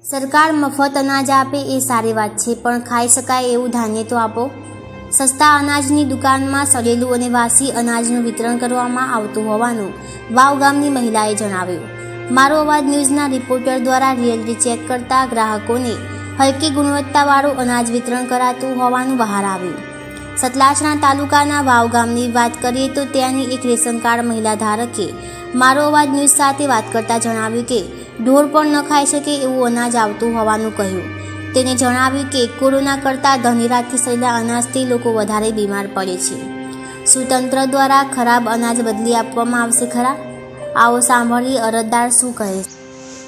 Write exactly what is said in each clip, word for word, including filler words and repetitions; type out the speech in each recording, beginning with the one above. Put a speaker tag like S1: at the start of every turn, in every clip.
S1: सरकार मफत अनाज आपे ए सारी बात छे, पण खाई शकाय एवुं धान्य तो आपो। सस्ता अनाजनी दुकानमां सड़ेलुं अने वासी अनाजनुं वितरण करवामां आवतुं होवानुं वाव गामनी महिलाए जणाव्युं। मारो अवाज न्यूज़ना रिपोर्टर द्वारा रियलिटी चेक करता ग्राहकोने हलकी गुणवत्तावाळुं अनाज वितरण करातुं होवानुं बहार आव्युं। सतलासणा तालुकाना वाव गामनी वात करीए तो त्यानी एक रेशन कार्ड महिला धारके मारो अवाज न्यूज़ साथे वात करता जणाव्युं के ढोर पण न खाई शके एवुं अनाज आवतुं होवानुं कह्युं। तेने जणाव्युं के कोरोना करता धनीरातथी सड़ेला अनाजथी लोको वधारे बीमार पड़े छे। शुं तंत्र द्वारा खराब अनाज बदली आपवामां आवशे खरा? आवो सांभळीए अरजदार शुं कहे छे।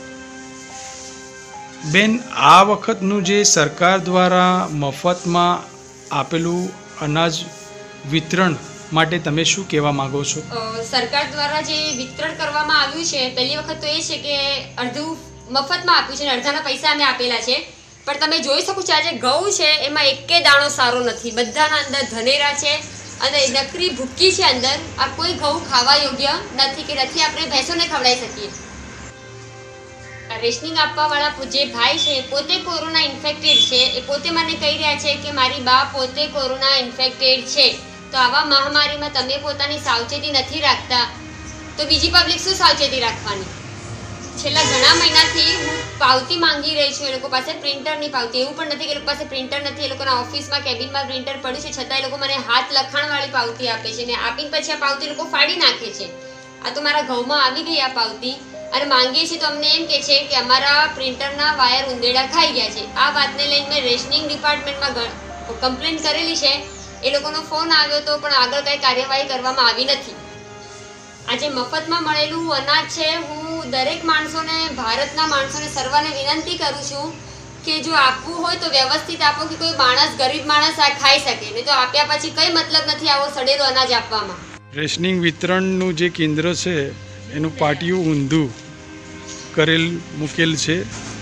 S2: बेन, आ वखतनुं जे सरकार द्वारा मफतमां आपेलुं अनाज वितरण માટે તમે શું કહેવા માંગો છો?
S3: સરકાર દ્વારા જે વિતરણ કરવામાં આવ્યું છે, પહેલી વખત તો એ છે કે અડધું મફતમાં આપ્યું છે અને અડધાના પૈસા અમે આપેલા છે, પણ તમે જોઈ શકો છો આજે ઘઉં છે એમાં એકે દાણો સારો નથી, બધાના અંદર ધનેરા છે અને નકરી ભૂકી છે અંદર। આ કોઈ ઘઉં ખાવા યોગ્ય નથી કે નથી આપણે ભેંસોને ખવડાવી શકીએ। રેશનિંગ આપવાવાળા જે ભાઈ છે પોતે કોરોના ઇન્ફેક્ટેડ છે, એ પોતે મને કહી રહ્યા છે કે મારી બા પોતે કોરોના ઇન્ફેક્ટેડ છે। तो आवा महामारी में तमे पोतानी सावचेती नहीं राखता तो बीजी पब्लिक शू सावचेती राखवानी। छेल्ला घणा महीनाथी हूँ पावती मांगी रही छूं, ए लोको पासे प्रिंटर नहीं पावती, एवुं पण नथी के ए लोको पासे प्रिंटर नहीं, ए लोकोना ऑफिसमां केबिनमा प्रिंटर पड्युं छे छतांय ए लोको मने हाथ लखाणवाળી पावती आपे छे ने आपीने पछी आ पावती लोको फाड़ी नाखे छे। आ तो मारा घऊमां आवी गई आ पावती अने मांगीए छीए तो अमने एम कहे छे के अमारा प्रिंटरना वायर उंदेड़ा खाई गया छे। आ वातने लईने मैं रेशनिंग डिपार्टमेंटमां कम्प्लेन करेली छे, ए लोकोनो फोन आव्यो तो पण आगळ काई कार्यवाही करवामां आवी नथी। आजे मफतमां मळेलुं अनाज छे, हूँ दरेक माणसोने भारतना माणसोने सर्वने विनंती करूं छूं के जो आपवुं होय तो व्यवस्थित आपो कि कोई माणस गरीब माणस आ खाई शके, नहीं तो आप्या पछी कई मतलब नथी आवो सड़ेलो अनाज आपवामां।
S2: रेशनिंग वितरणनुं जे केंद्र छे एनुं पाटियुं ઊંધું करेल मुकेल छे।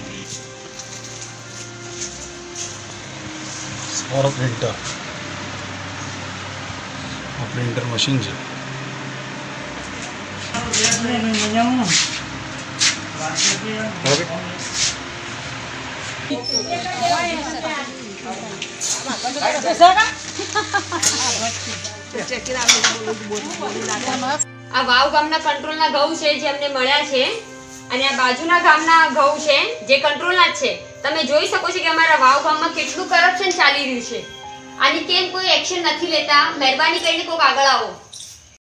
S2: स्वर प्रिंटर प्रिंटर मशीन है।
S3: आ वाव गामना कंट्रोलना घઉં છે જે અમને મળ્યા છે અને આ બાજુના ગામના ઘઉં છે જે કંટ્રોલના જ છે। તમે જોઈ શકો છો કે અમારા વાવ ગામમાં કેટલું કરપ્શન ચાલી રહ્યું છે। આની કેમ કોઈ એક્શન નથી લેતા? મહેરબાની કરીને કોઈક આગળ આવો।